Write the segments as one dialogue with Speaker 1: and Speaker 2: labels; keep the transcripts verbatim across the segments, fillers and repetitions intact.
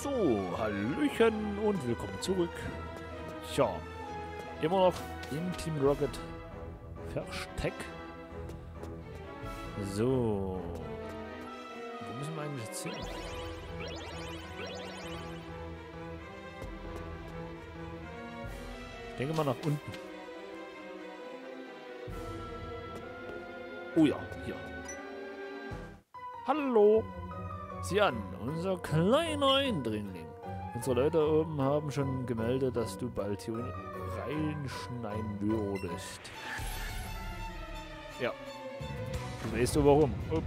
Speaker 1: So, Hallöchen und willkommen zurück. Tja, immer noch im Team Rocket versteckt. So, wo müssen wir eigentlich jetzt hin? Ich denke mal nach unten. Oh ja, hier. Hallo! Sieh an, unser kleiner Eindringling. Unsere Leute oben haben schon gemeldet, dass du bald hier reinschneiden würdest. Ja. Du weißt du warum. Ups.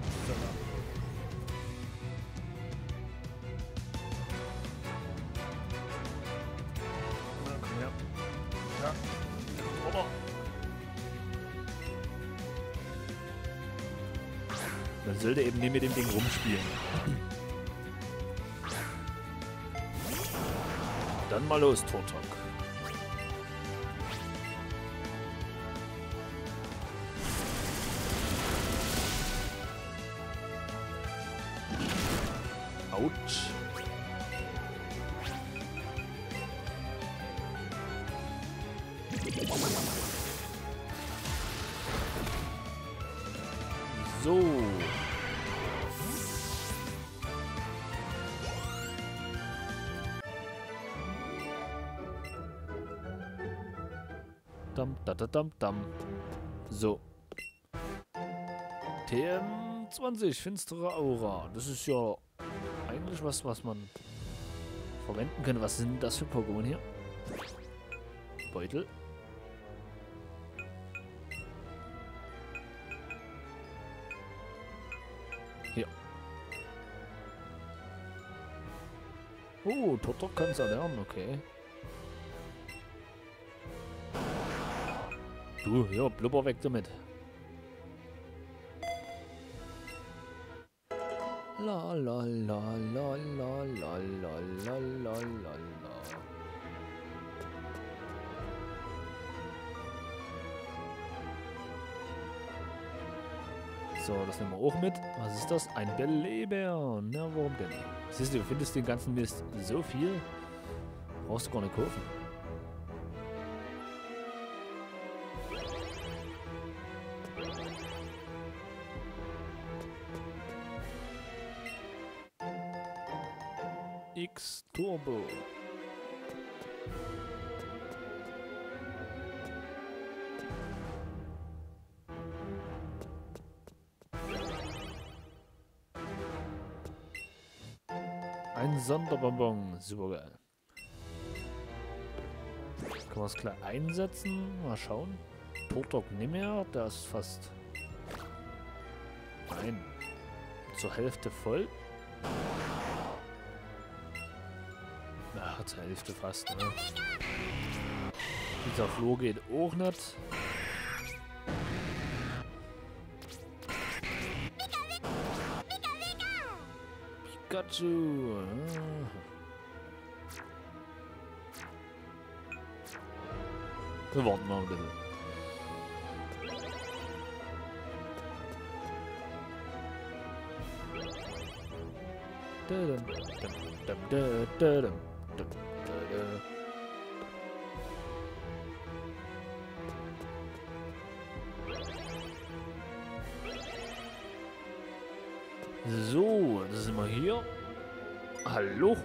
Speaker 1: Na, komm her. Ja. Oder? Man sollte eben nicht mit dem Ding rumspielen. Dann mal los, Turtok. Autsch. So. Dam, da, da, dam, dam. So. T M zwanzig, finstere Aura. Das ist ja eigentlich was, was man verwenden könnte. Was sind das für Pokémon hier? Beutel. Hier. Oh, Turtok kann es erlernen, okay. Du, ja, blubber weg damit. La la la la la la la la la la la. So, das nehmen wir auch mit. Was ist das? Ein Beleber. Na, warum denn? Siehst du, du findest den ganzen Mist so viel. Brauchst du gar nicht kaufen. X-Turbo. Ein Sonderbonbon. Super geil. Können wir es gleich einsetzen? Mal schauen. Turtok nicht mehr. Der ist fast... Nein. Zur Hälfte voll. Ja, zur Hälfte fast, ne? Dieser Floh geht auch nicht. Pikachu! Ah. Wir warten mal ein bisschen. Da, da, da, da, da, da. So, das sind wir hier. Hallo.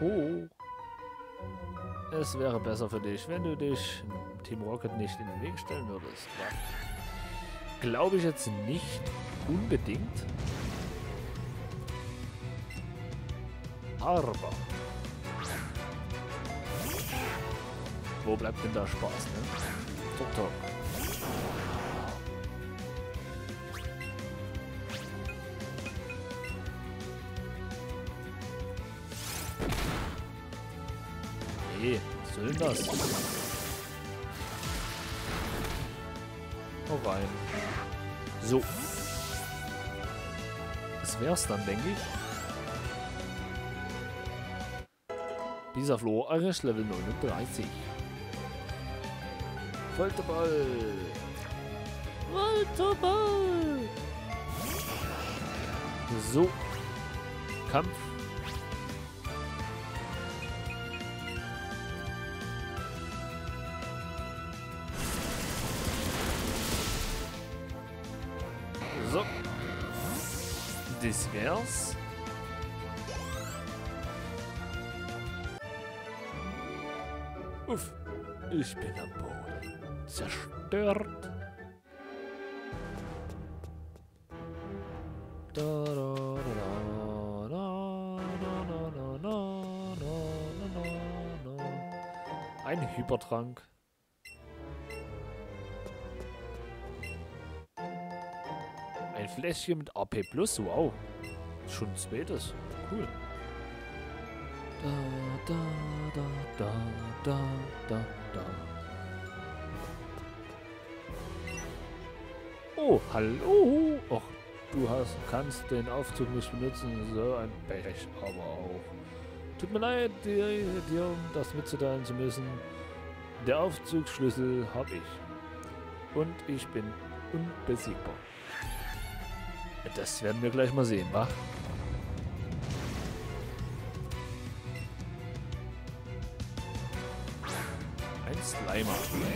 Speaker 1: Es wäre besser für dich, wenn du dich Team Rocket nicht in den Weg stellen würdest. Glaube ich jetzt nicht unbedingt. Aber wo bleibt denn da Spaß, ne? Turtok. Hey, was soll denn das? Hau rein. So. Das wär's dann, denke ich. Dieser Floh erreicht Level neununddreißig. Volteball! Volteball! So. Kampf. das wär's. Uff, ich bin am Boden. Zerstört. Da, da, da, da, da, da, da, da, da, da, da. Ein Hypertrank. Ein Fläschchen mit A P Plus, wow. Schon ein zweites. Cool. Da, da, da, da, da, da, da. Oh, hallo. Och, du hast, kannst den Aufzug nicht benutzen. So ein Pech, aber auch. Tut mir leid, dir, dir um das mitzuteilen zu müssen. Der Aufzugsschlüssel habe ich. Und ich bin unbesiegbar. Das werden wir gleich mal sehen, wa? Ein Slimer.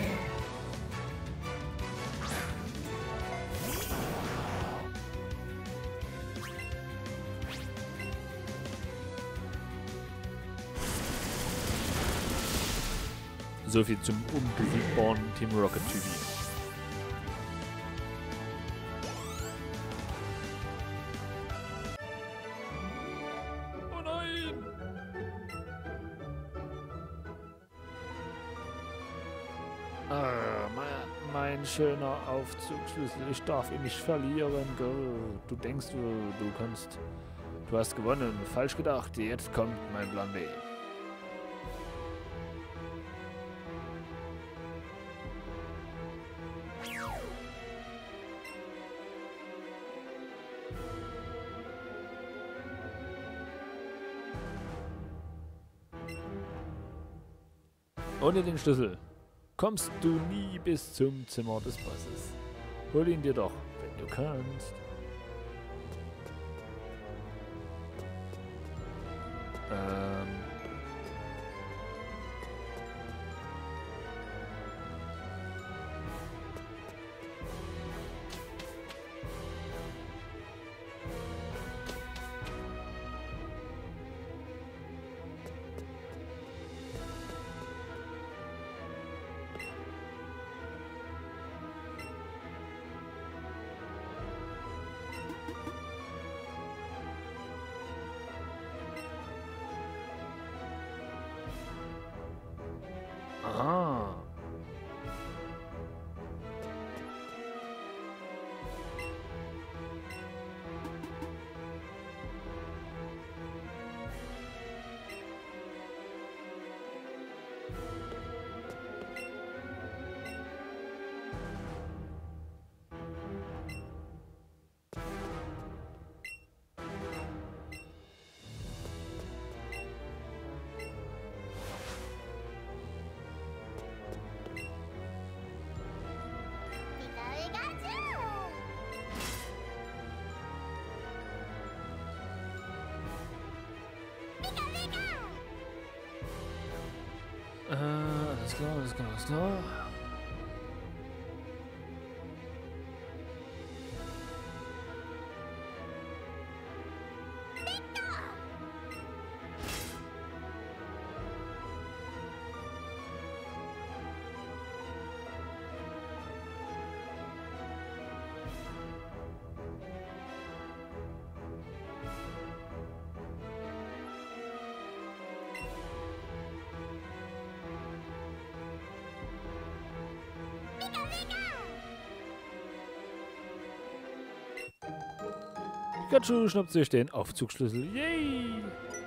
Speaker 1: So viel zum unbesiegbaren Team Rocket T V. Ah, mein, mein schöner Aufzugsschlüssel, ich darf ihn nicht verlieren. Go. Du denkst, du, du kannst, du hast gewonnen. Falsch gedacht, jetzt kommt mein Plan B. Ohne den Schlüssel kommst du nie bis zum Zimmer des Bosses. Hol ihn dir doch, wenn du kannst. Ähm. Aha. Äh, alles klar, alles klar, alles klar. Pikachu schnappt sich den Aufzugsschlüssel. Yay!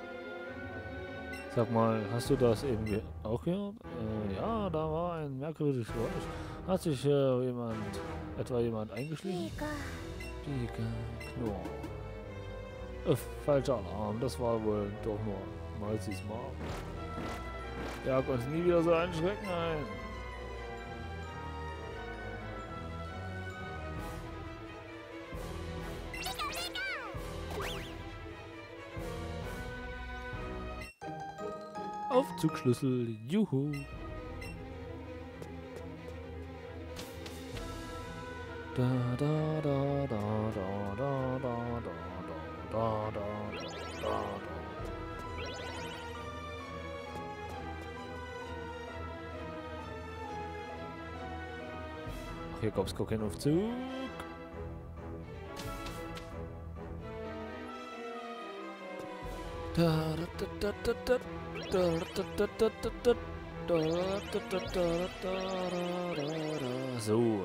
Speaker 1: Sag mal, hast du das irgendwie auch gehört? Äh, ja, da war ein merkwürdiges Geräusch. Hat sich äh, jemand, etwa jemand eingeschlichen?
Speaker 2: Pika.
Speaker 1: Pika, Knurr. Äh, falscher Alarm, das war wohl doch nur Malzis Mark. Jag uns nie wieder so einen Schrecken ein. Aufzugsschlüssel, juhu. Da da da da da da da da da. Da, da, da, da, da. Ach, hier gab es gar keinen Aufzug. Da, da, da, da, da, da, da, da, da, da, da. Da, da, da, da, da, da, da. So.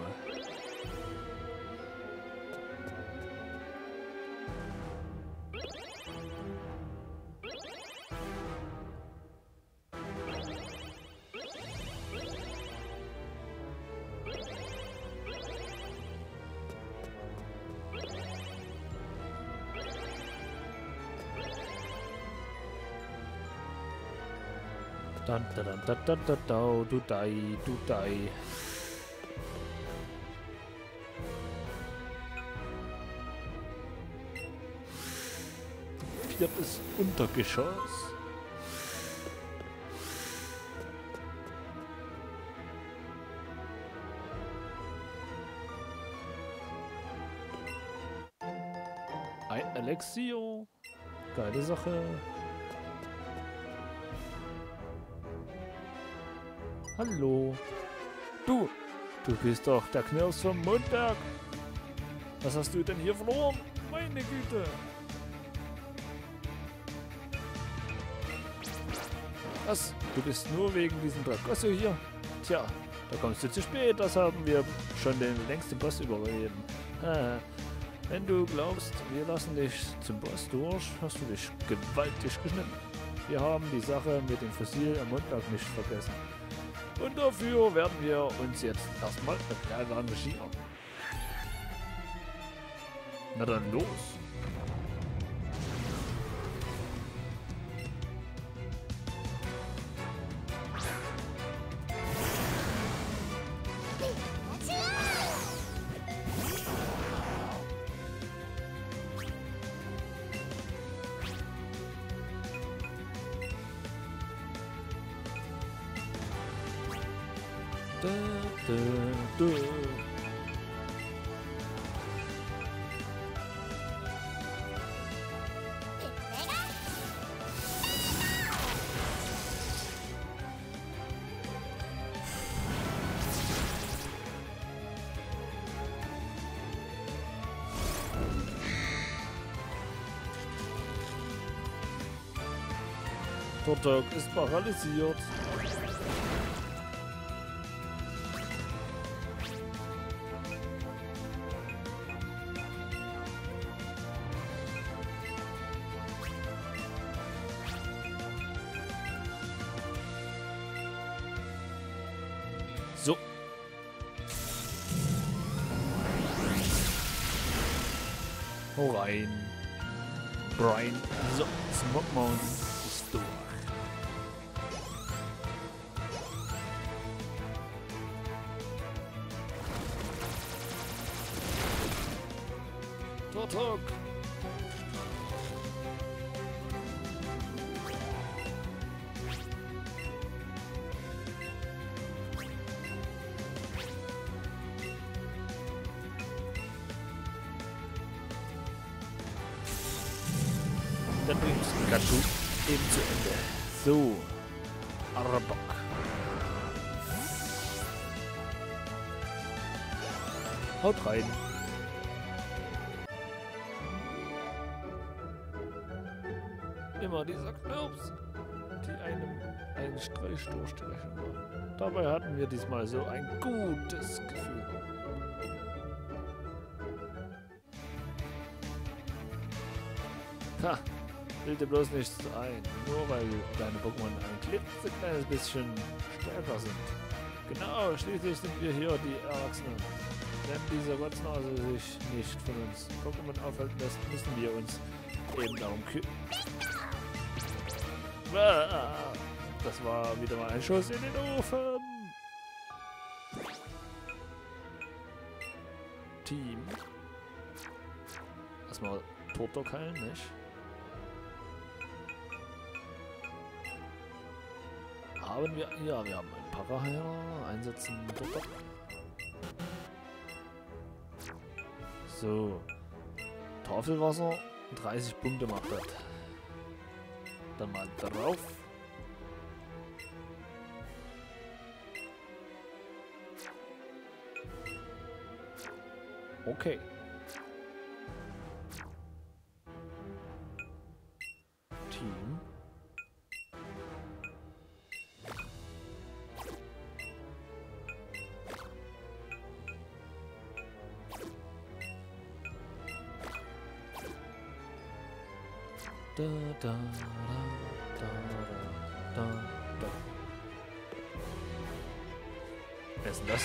Speaker 1: Dun, dun, dun, dun, dun, dun, du dai, du dai. Viertes Untergeschoss. Ein Elixier. Geile Sache. Hallo. Du, du bist doch der Knirps vom Mondberg. Was hast du denn hier verloren? Meine Güte. Was? Du bist nur wegen diesem Dragosso hier? Tja, da kommst du zu spät. Das haben wir schon den längsten Boss überleben. Ah, wenn du glaubst, wir lassen dich zum Boss durch, hast du dich gewaltig geschnitten. Wir haben die Sache mit dem Fossil am Mondberg nicht vergessen. Und dafür werden wir uns jetzt erstmal eine kleine engagieren. Na dann los. Da, da, da. Turtok ist paralysiert. So. Hau rein. Brian. So, Smoke Mountain ist durch. Turtok. Dann bringt Pikachu eben zu Ende. So. Arbok. Haut rein. Immer dieser Knirps, die einem einen Streich durchstechen wollen. Dabei hatten wir diesmal so ein gutes Gefühl. Ha! Bilde bloß nichts ein, nur weil deine Pokémon ein klitzekleines bisschen stärker sind. Genau, schließlich sind wir hier die Erwachsenen. Wenn diese Rotznase sich nicht von uns Pokémon aufhalten lässt, müssen wir uns eben darum kümmern. Das war wieder mal ein Schuss in den Ofen. Team. Erstmal Turtok heilen, nicht? Haben wir... Ja, wir haben einen Paraheiler. Einsetzen. Turtok. So. Tafelwasser. dreißig Punkte macht das. Dann mal drauf. Okay. Team. Da, da, da, da, da, da. Wer ist denn das?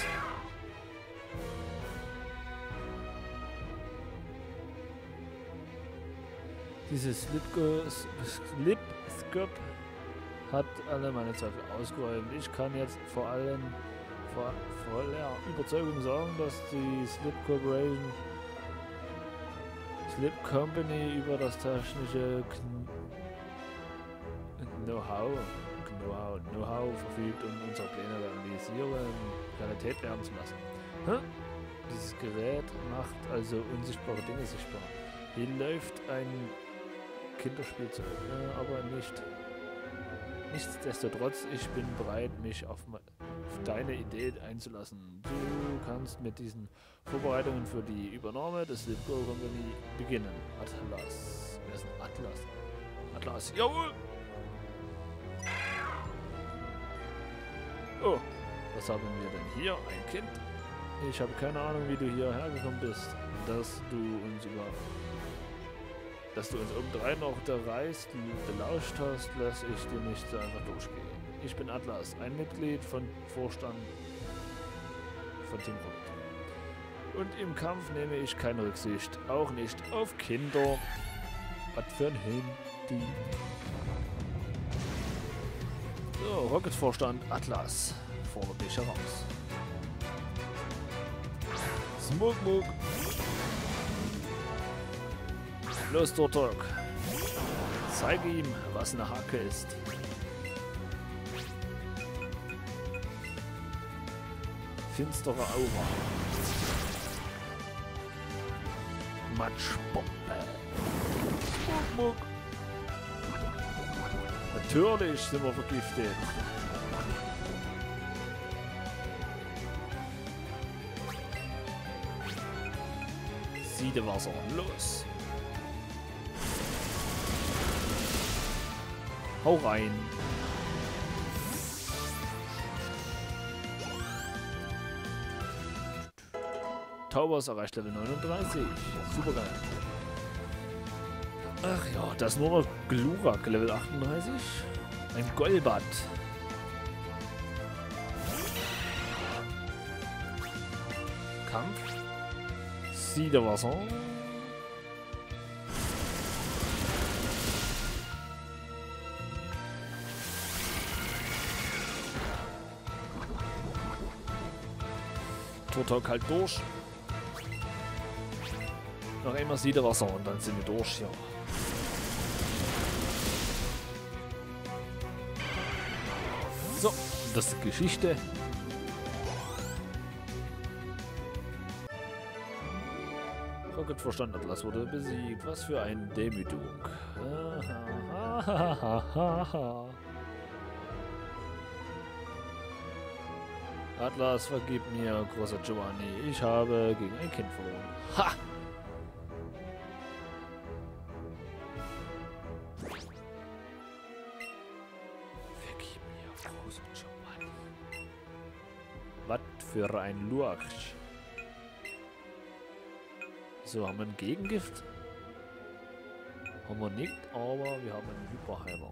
Speaker 1: Dieses Slipscope hat alle meine Zweifel ausgeräumt. Ich kann jetzt vor allem vor voller Überzeugung sagen, dass die Slip Corporation Slip Company über das technische Know-how Know-how Know-how verfügt, um unsere Pläne realisieren, Realität werden zu lassen. Hm? Dieses Gerät macht also unsichtbare Dinge sichtbar. Hier läuft ein Kinderspielzeug, äh, aber nicht. Nichtsdestotrotz, ich bin bereit, mich auf, auf deine Idee einzulassen. Du kannst mit diesen Vorbereitungen für die Übernahme des Slipco Company beginnen. Atlas. Wer ist ein Atlas? Atlas, jawohl! Oh, was haben wir denn hier? Ein Kind? Ich habe keine Ahnung, wie du hierher gekommen bist. Dass du uns über... Dass du uns obendrein noch der Reis belauscht hast, lasse ich dir nicht so einfach durchgehen. Ich bin Atlas, ein Mitglied von Vorstand von Team Rocket. Und im Kampf nehme ich keine Rücksicht, auch nicht auf Kinder. Was für ein Handy. So, Rocket-Vorstand Atlas fordert dich heraus. Smug Mug. Los, Turtok. Zeige ihm, was eine Hacke ist. Finstere Aura. Matschbombe. Muck, muck. Natürlich sind wir vergiftet. Siedewasser, los. Hau rein. Taubers erreicht Level neununddreißig. Super geil. Ach ja, das ist nur noch Glurak, Level achtunddreißig. Ein Golbat. Kampf. Siedewasser. Turtok halt durch. Noch einmal Siedewasser und dann sind wir durch, ja. So, das ist Geschichte. Rocket Verstand Atlas wurde besiegt. Was für eine Demütigung. Atlas, vergib mir, großer Giovanni. Ich habe gegen ein Kind verloren. Ha! Vergib mir, großer Giovanni. Was für ein Lurch. So, haben wir ein Gegengift? Haben wir nicht, aber wir haben einen Hyperheiler.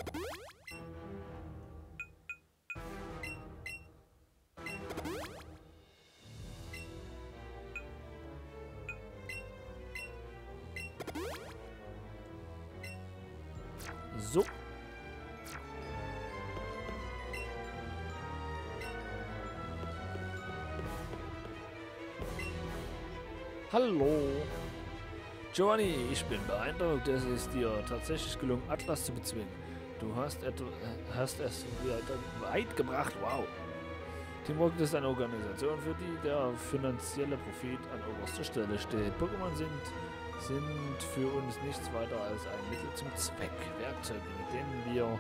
Speaker 1: So. Hallo. Giovanni, ich bin beeindruckt, es ist dir tatsächlich gelungen, Atlas zu bezwingen. Du hast, etwa, hast es wieder weit gebracht, wow. Team Rocket ist eine Organisation, für die der finanzielle Profit an oberster Stelle steht. Pokémon sind sind für uns nichts weiter als ein Mittel zum Zweck. Werkzeuge, mit denen wir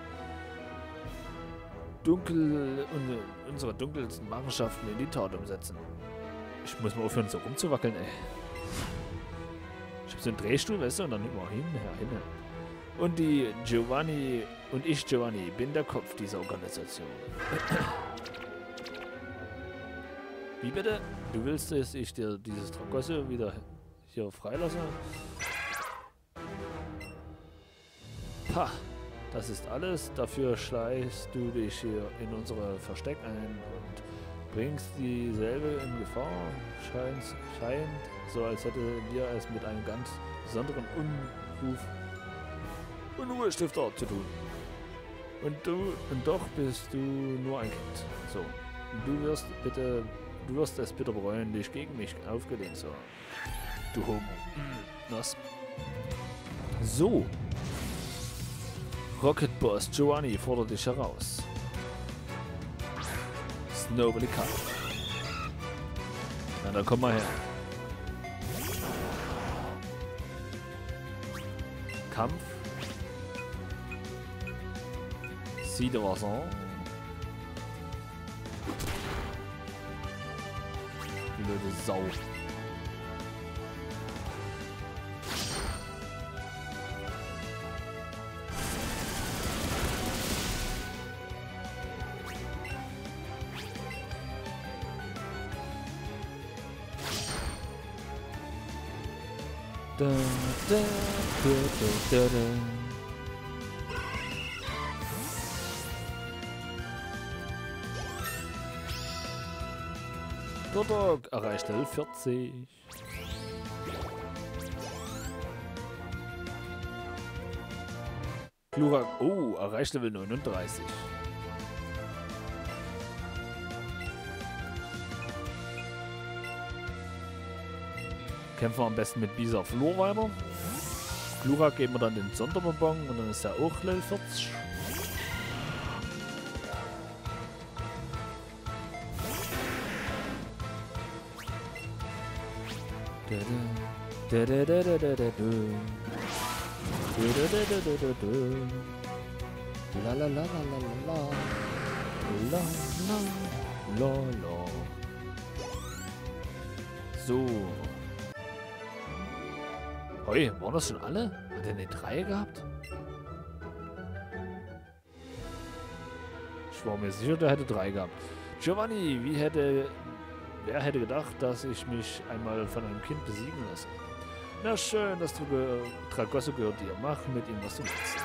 Speaker 1: dunkel und unsere dunkelsten Machenschaften in die Tat umsetzen. Ich muss mal aufhören, so rumzuwackeln, ey. Ich hab so einen Drehstuhl, weißt du, und dann immer hin, her, hin. Und die Giovanni und ich, Giovanni, bin der Kopf dieser Organisation. Wie bitte? Du willst, dass ich dir dieses Tragosse wieder hier freilasse? Pah, das ist alles. Dafür schleichst du dich hier in unsere Versteck ein und bringst dieselbe in Gefahr. Scheint, scheint so, als hätten wir es mit einem ganz besonderen Unruf Unruhestifter zu tun. Und du, und doch bist du nur ein Kind. So, du wirst bitte, du wirst es bitte bereuen, dich gegen mich aufgelehnt zu haben. Du Homo. Was? So. Rocket Boss Giovanni fordert dich heraus. Snowbally Cup. Na, dann komm mal her. Kampf. Sieh was an. Blöde Sau. Da, da, da, da, da, da. Dodok erreicht Level vierzig. Glurak, oh, erreicht Level neununddreißig. Kämpfen wir am besten mit Bisa auf Flur weiter. Glurak geben wir dann den Sonderbonbon und dann ist er auch Level vierzig. La la la la la la la la la la. So. Oi, waren das schon alle? Hat er eine drei gehabt? Ich war mir sicher, der hätte drei gehabt. Giovanni, wie hätte... Wer hätte gedacht, dass ich mich einmal von einem Kind besiegen lasse? Na schön, das Tragosso gehört dir. Mach mit ihm, was du willst.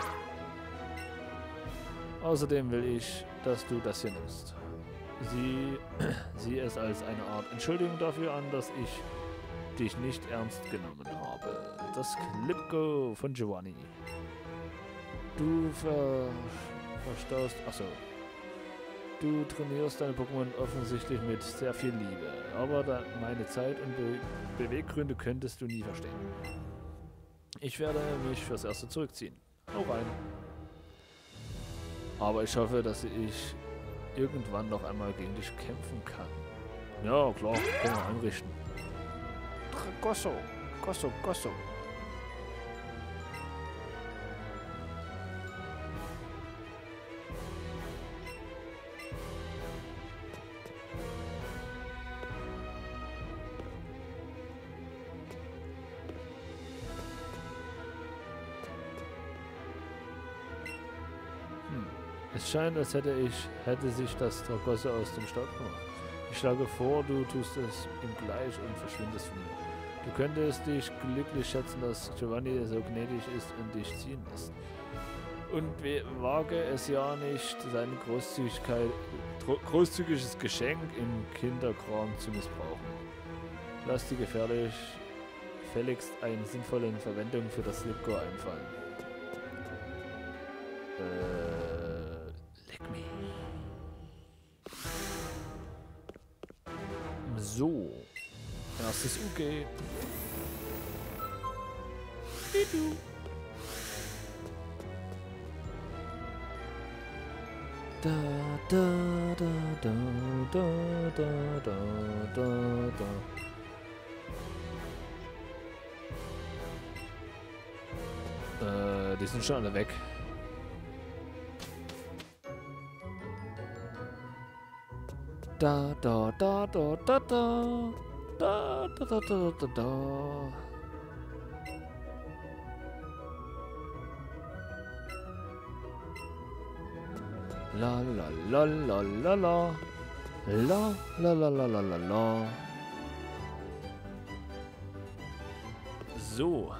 Speaker 1: Außerdem will ich, dass du das hier nimmst. Sieh, sieh es als eine Art Entschuldigung dafür an, dass ich dich nicht ernst genommen habe. Das Klipko von Giovanni. Du ver... verstaust... Achso. Du trainierst deine Pokémon offensichtlich mit sehr viel Liebe, aber da meine Zeit und Be Beweggründe könntest du nie verstehen. Ich werde mich fürs Erste zurückziehen. Hau rein. Aber ich hoffe, dass ich irgendwann noch einmal gegen dich kämpfen kann. Ja, klar, können wir einrichten. Tragosso, Gosso, Gosso. Es scheint, als hätte ich, hätte sich das Tragosso aus dem Staub gemacht. Ich schlage vor, du tust es ihm gleich und verschwindest von ihm. Du könntest dich glücklich schätzen, dass Giovanni so gnädig ist und dich ziehen lässt. Und wage es ja nicht, sein Großzügigkeit, großzügiges Geschenk im Kinderkram zu missbrauchen. Lass dir gefährlich gefälligst eine sinnvolle Verwendung für das Slipko einfallen. Äh, leck mich. So. Erstes U G. Bidu. Da, da, da, da, da, da, da, da, da. die sind schon alle weg. Da, da, da, da, da, da. Da, da, da, da, da, da. La, la, la, la, la, la. La, la, la, la, la, la, la. So.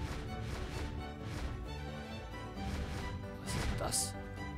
Speaker 1: Was ist das?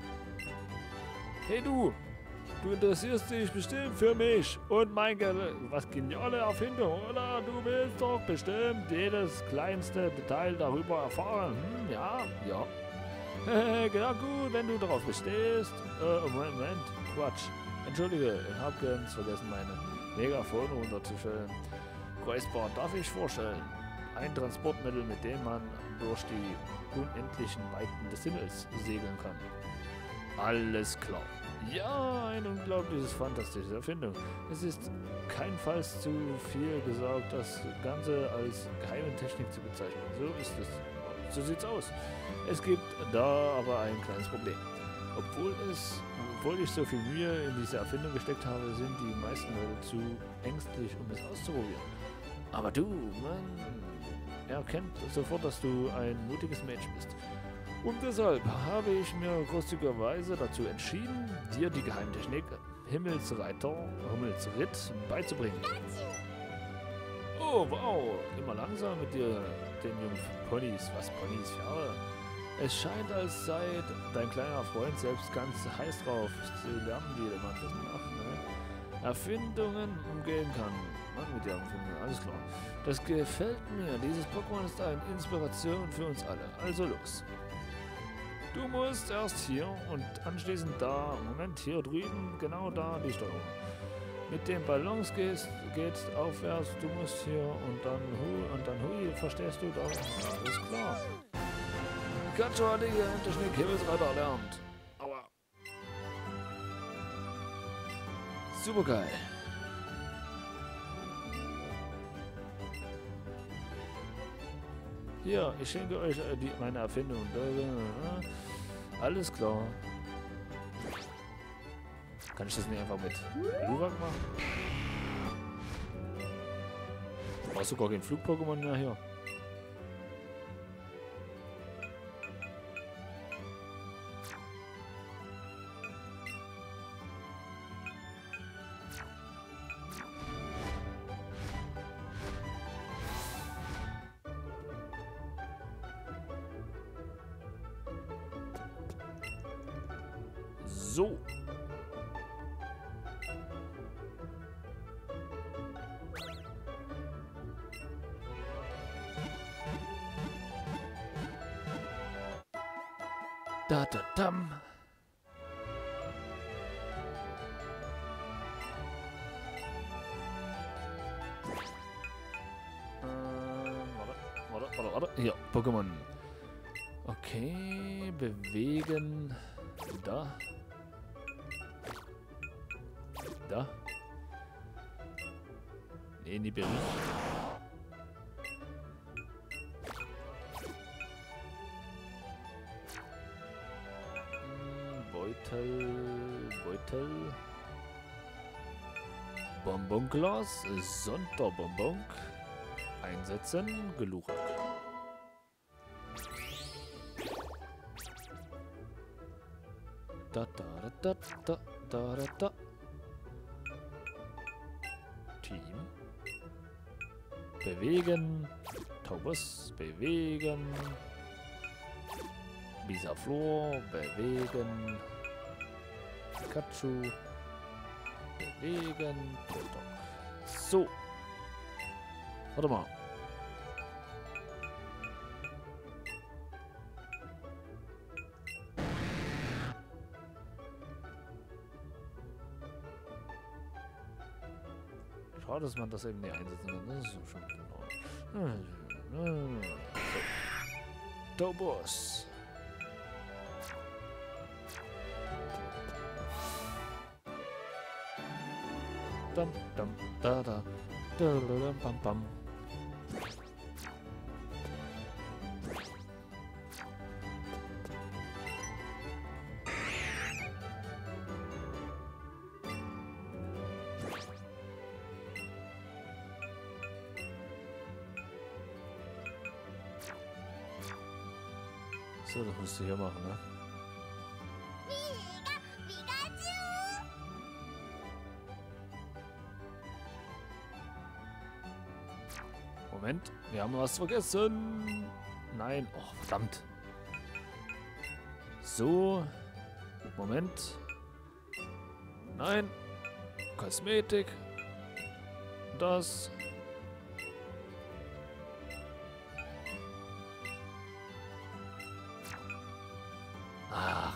Speaker 1: Hey du! Du interessierst dich bestimmt für mich und mein Ge was geniale Erfindung, oder? Du willst doch bestimmt jedes kleinste Detail darüber erfahren. Hm, ja, ja. Genau gut, wenn du darauf bestehst. Äh, Moment, Moment, Quatsch. Entschuldige, ich habe ganz vergessen, meine Megafone runterzustellen. Kreuzbahn darf ich vorstellen. Ein Transportmittel, mit dem man durch die unendlichen Weiten des Himmels segeln kann. Alles klar. Ja, ein unglaubliches, fantastische Erfindung. Es ist keinenfalls zu viel gesagt, das Ganze als geheime Technik zu bezeichnen. So ist es. So sieht's aus. Es gibt da aber ein kleines Problem. Obwohl es, obwohl ich so viel Mühe in diese Erfindung gesteckt habe, sind die meisten Leute zu ängstlich, um es auszuprobieren. Aber du, Mann, erkennt sofort, dass du ein mutiges Mädchen bist. Und deshalb habe ich mir großzügigerweise dazu entschieden, dir die Geheimtechnik Himmelsreiter, Himmelsritt beizubringen. Oh, wow, immer langsam mit dir, den jungen Ponys. Was, Ponys, Pferde? Es scheint, als sei dein kleiner Freund selbst ganz heiß drauf zu lernen, wie man das macht, ne? Erfindungen umgehen kann. Mann, mit der Erfindung, alles klar. Das gefällt mir. Dieses Pokémon ist eine Inspiration für uns alle. Also los. Du musst erst hier und anschließend da. Moment, hier drüben, genau da die Steuerung. Mit den Ballons gehst, geht's aufwärts. Du musst hier und dann hui und dann hui. Verstehst du da? Alles klar. Pikachu hat die Technik Himmelsreiter erlernt. Aua. Super geil. Hier, ich schenke euch äh, die, meine Erfindung. Alles klar. Kann ich das nicht einfach mit Glurak machen? Brauchst du gar kein Flug-Pokémon mehr hier? So. Da da dam. Ähm, warte, warte, warte, warte. Hier, Pokémon. Okay, bewegen. Da. Da. Nee, in die Berry. Beutel. Beutel. Bonbonglas. Sonderbonbon. Einsetzen. Glurak. Da da da da da da da. Team. Bewegen. Taubos. Bewegen. Bisaflor. Bewegen. Pikachu. Bewegen. Protok. So. Warte mal. Schade, dass man das eben nicht einsetzen kann. Das ist so schon genau. So. Taubos. Dum, dum, da, da. Da, da, da, bam, bam. So, das musst du hier machen, ne? Moment, wir haben was vergessen. Nein, oh verdammt. So, Moment. Nein, Kosmetik. Das. Ach.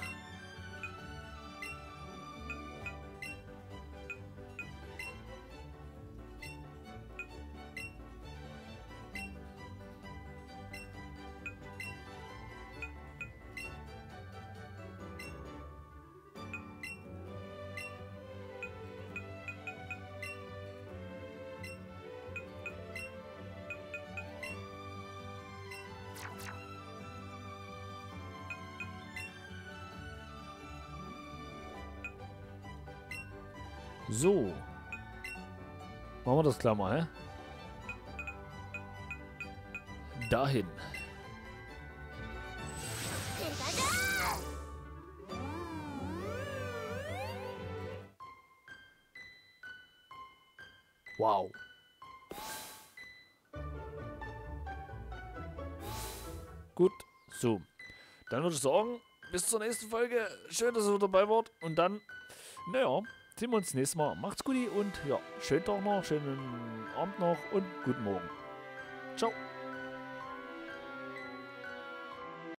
Speaker 1: So. Machen wir das klar mal, hä? Dahin. Wow. Gut, so. Dann würde ich sagen, bis zur nächsten Folge. Schön, dass ihr dabei wart. Und dann, naja, sehen wir uns nächstes Mal. Macht's gut und ja, schönen Tag noch, schönen Abend noch und guten Morgen.